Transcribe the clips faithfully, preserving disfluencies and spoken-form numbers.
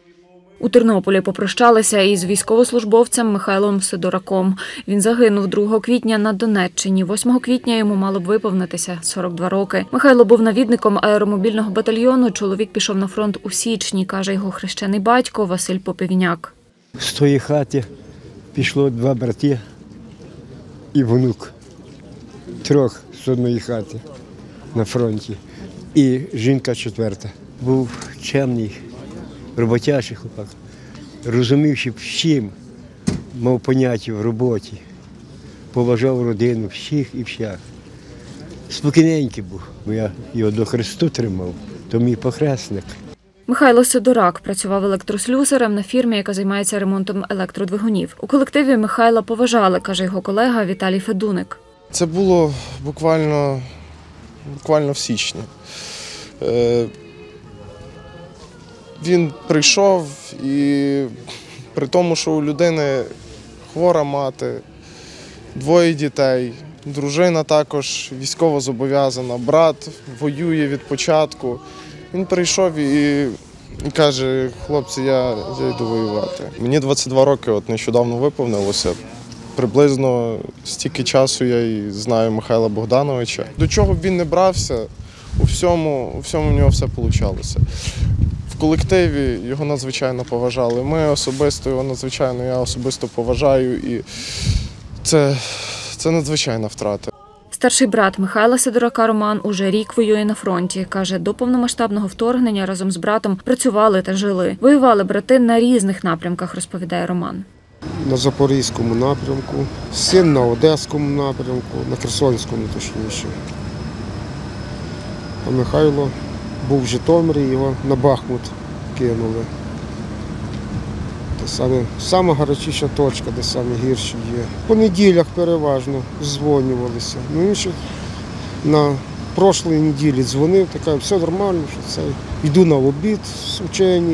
У Тернополі попрощалися із військовослужбовцем Михайлом Сидораком. Він загинув другого квітня на Донеччині. восьмого квітня йому мало б виповнитися сорок два роки. Михайло був навідником аеромобільного батальйону. Чоловік пішов на фронт у січні, каже його хрещений батько Василь Попівняк. З тої хати пішло два брати і внук. Трьох з одної хати на фронті. І жінка четверта. Був чемний, роботящий хлопак. Розумівши всім, мав поняття в роботі. Поважав родину всіх і всіх. Спокійненький був, бо я його до хресту тримав, то мій похресник. Михайло Сидорак працював електрослюсарем на фірмі, яка займається ремонтом електродвигунів. У колективі Михайла поважали, каже його колега Віталій Федуник. Це було буквально, буквально в січні. Е, він прийшов і при тому, що у людини хвора мати, двоє дітей, дружина також військовозобов'язана, брат воює від початку. Він прийшов і, і каже: хлопці, я, я йду воювати. Мені двадцять два роки, от нещодавно виповнилося. Приблизно стільки часу я і знаю Михайла Богдановича. До чого б він не брався, у всьому, у всьому в нього все вийшло. В колективі його надзвичайно поважали. Ми особисто його надзвичайно, я особисто поважаю, і це, це надзвичайна втрата. Старший брат Михайла Сидорака Роман уже рік воює на фронті. Каже, до повномасштабного вторгнення разом з братом працювали та жили. Воювали брати на різних напрямках, розповідає Роман. На Запорізькому напрямку, син на Одеському напрямку, на Херсонському точніше. А Михайло був в Житомирі, його на Бахмут кинули. Це саме, сама гарячіша точка, де саме гірші є. По неділях переважно дзвонювалися. Ну, він ще на прошлій неділі дзвонив, така, все нормально, що це. Йду на обід з учені.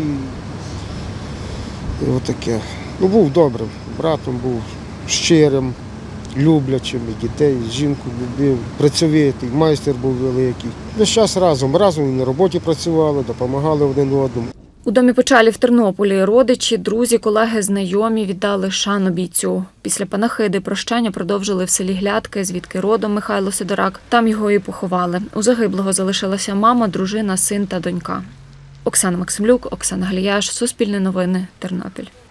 І отаке. Ну, був добрим братом, був щирим, люблячим, і дітей, і жінку любив, працьовитий, майстер був великий. Весь час разом, разом і на роботі працювали, допомагали один одному. У домі печалі в Тернополі родичі, друзі, колеги, знайомі віддали шану бійцю. Після панахиди прощання продовжили в селі Глядки, звідки родом Михайло Сидорак. Там його і поховали. У загиблого залишилася мама, дружина, син та донька. Оксана Максимлюк, Оксана Галіяш, Суспільне новини, Тернопіль.